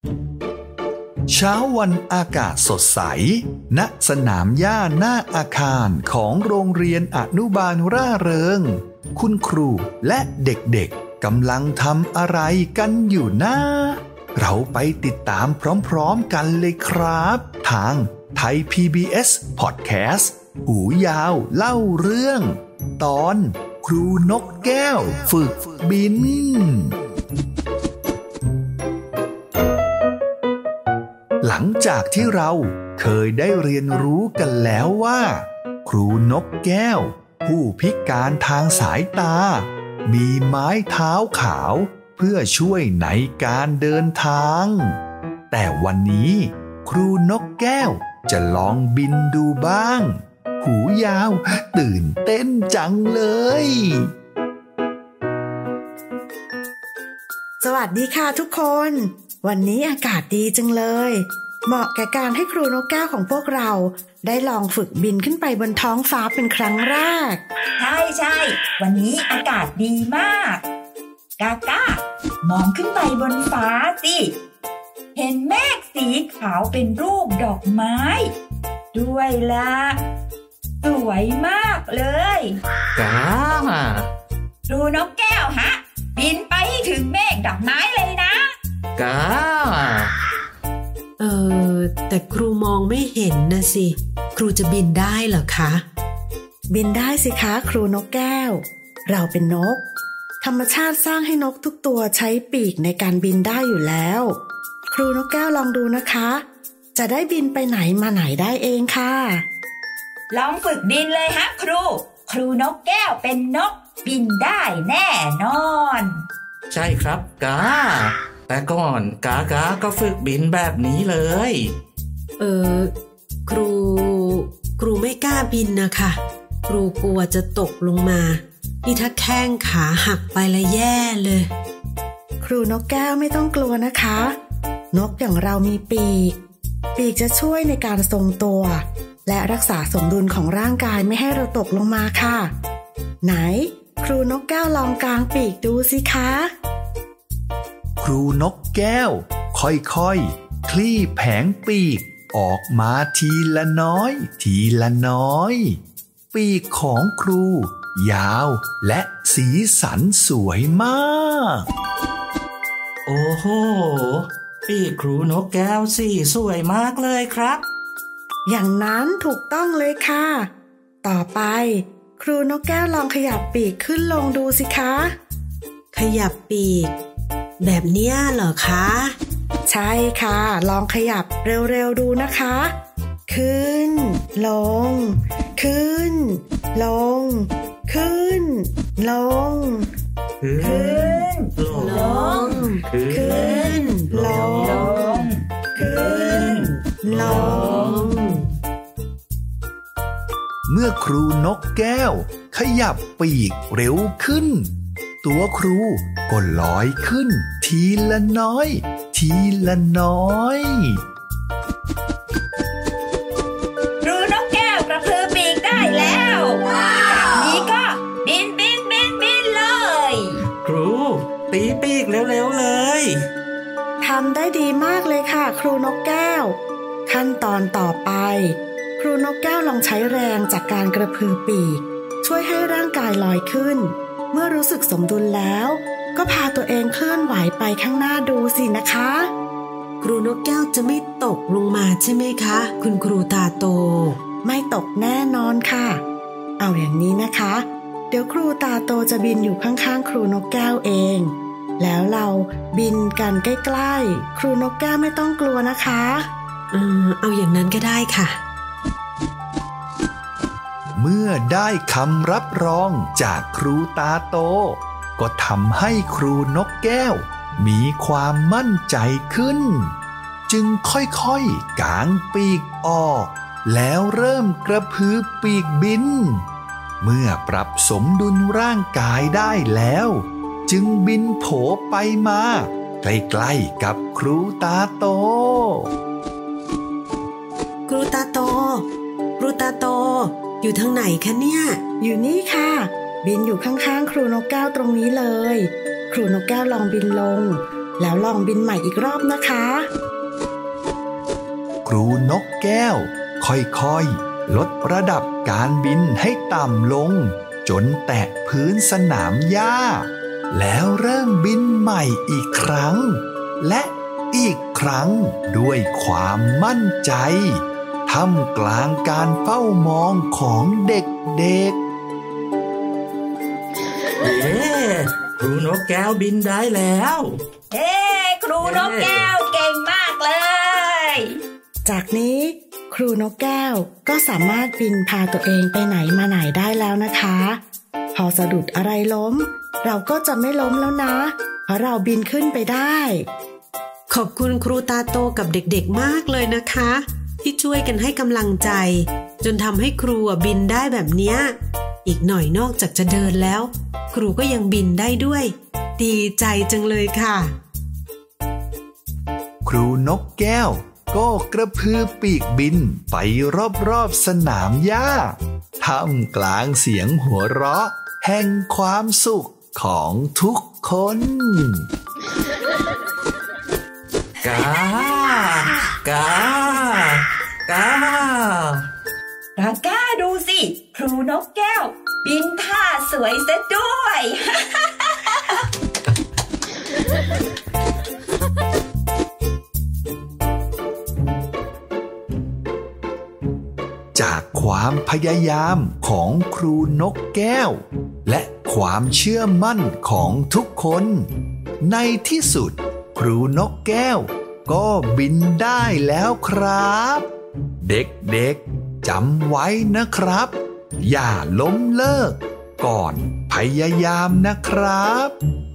เช้าวันอากาศสดใสณสนามหญ้าหน้าอาคารของโรงเรียนอนุบาลร่าเริงคุณครูและเด็กๆกำลังทำอะไรกันอยู่นะเราไปติดตามพร้อมๆกันเลยครับทางไทย PBS Podcast หูยาวเล่าเรื่องตอนครูนกแก้วฝึกบินหลังจากที่เราเคยได้เรียนรู้กันแล้วว่าครูนกแก้วผู้พิการทางสายตามีไม้เท้าขาวเพื่อช่วยในการเดินทางแต่วันนี้ครูนกแก้วจะลองบินดูบ้างหูยาวตื่นเต้นจังเลยสวัสดีค่ะทุกคนวันนี้อากาศดีจังเลยเหมาะแก่การให้ครูนกแก้วของพวกเราได้ลองฝึกบินขึ้นไปบนท้องฟ้าเป็นครั้งแรกใช่วันนี้อากาศดีมากกามองขึ้นไปบนฟ้าสิเห็นเมฆสีขาวเป็นรูปดอกไม้ด้วยล่ะสวยมากเลยกาครูนกแก้วฮะบินไปให้ถึงเมฆดอกไม้เลยนะกาแต่ครูมองไม่เห็นนะสิครูจะบินได้เหรอคะบินได้สิคะครูนกแก้วเราเป็นนกธรรมชาติสร้างให้นกทุกตัวใช้ปีกในการบินได้อยู่แล้วครูนกแก้วลองดูนะคะจะได้บินไปไหนมาไหนได้เองค่ะลองฝึกบินเลยฮะครูนกแก้วเป็นนกบินได้แน่นอนใช่ครับกาแต่ก่อนกาก็ฝึกบินแบบนี้เลยครูไม่กล้าบินนะคะครูกลัวจะตกลงมานี่ถ้าแข้งขาหักไปละแย่เลยครูนกแก้วไม่ต้องกลัวนะคะนกอย่างเรามีปีกจะช่วยในการทรงตัวและรักษาสมดุลของร่างกายไม่ให้เราตกลงมาค่ะไหนครูนกแก้วลองกางปีกดูสิคะครูนกแก้วค่อยๆคลี่แผงปีกออกมาทีละน้อยปีกของครูยาวและสีสันสวยมากโอ้โหปีกครูนกแก้วสีสวยมากเลยครับอย่างนั้นถูกต้องเลยค่ะต่อไปครูนกแก้วลองขยับปีกขึ้นลงดูสิคะขยับปีกแบบเนี้ยเหรอคะใช่ค่ะลองขยับเร็วๆดูนะคะขึ้นลงขึ้นลงขึ้นลงขึ้นลงขึ้นลงขึ้นลงเมื่อครูนกแก้วขยับปีกเร็วขึ้นตัวครูก็ลอยขึ้นทีละน้อยครูนกแก้วกระพือปีกได้แล้วจากนี้ก็บินเลยครูตีปีกเร็วๆเลยทำได้ดีมากเลยค่ะครูนกแก้วขั้นตอนต่อไปครูนกแก้วลองใช้แรงจากการกระพือปีกช่วยให้ร่างกายลอยขึ้นเมื่อรู้สึกสมดุลแล้วก็พาตัวเองเคลื่อนไหวไปข้างหน้าดูสินะคะครูนกแก้วจะไม่ตกลงมาใช่ไหมคะคุณครูตาโตไม่ตกแน่นอนค่ะเอาอย่างนี้นะคะเดี๋ยวครูตาโตจะบินอยู่ข้างๆครูนกแก้วเองแล้วเราบินกันใกล้ๆครูนกแก้วไม่ต้องกลัวนะคะเอาอย่างนั้นก็ได้ค่ะเมื่อได้คำรับรองจากครูตาโตก็ทำให้ครูนกแก้วมีความมั่นใจขึ้นจึงค่อยๆกางปีกออกแล้วเริ่มกระพือปีกบินเมื่อปรับสมดุลร่างกายได้แล้วจึงบินโผไปมาใกล้ๆกับครูตาโตครูตาโตอยู่ทางไหนคะเนี่ยอยู่นี่ค่ะบินอยู่ข้างๆครูนกแก้วตรงนี้เลยครูนกแก้วลองบินลงแล้วลองบินใหม่อีกรอบนะคะครูนกแก้วค่อยๆลดระดับการบินให้ต่ำลงจนแตะพื้นสนามหญ้าแล้วเริ่มบินใหม่อีกครั้งและอีกครั้งด้วยความมั่นใจท่ามกลางการเฝ้ามองของเด็กครูนกแก้วบินได้แล้วครูนกแก้วเก่งมากเลยจากนี้ครูนกแก้วก็สามารถบินพาตัวเองไปไหนมาไหนได้แล้วนะคะพอสะดุดอะไรล้มเราก็จะไม่ล้มแล้วนะเพราะเราบินขึ้นไปได้ขอบคุณครูตาโตกับเด็กๆมากเลยนะคะที่ช่วยกันให้กำลังใจจนทำให้ครูบินได้แบบเนี้ยอีกหน่อยนอกจากจะเดินแล้วครูก็ยังบินได้ด้วยดีใจจังเลยค่ะครูนกแก้วก็กระพือปีกบินไปรอบๆสนามหญ้าท่ามกลางเสียงหัวเราะแห่งความสุขของทุกคนกากาดูสิครูนกแก้วบินท่าสวยซะด้วยจากความพยายามของครูนกแก้วและความเชื่อมั่นของทุกคนในที่สุดครูนกแก้วก็บินได้แล้วครับเด็กๆจำไว้นะครับอย่าล้มเลิกก่อนพยายามนะครับ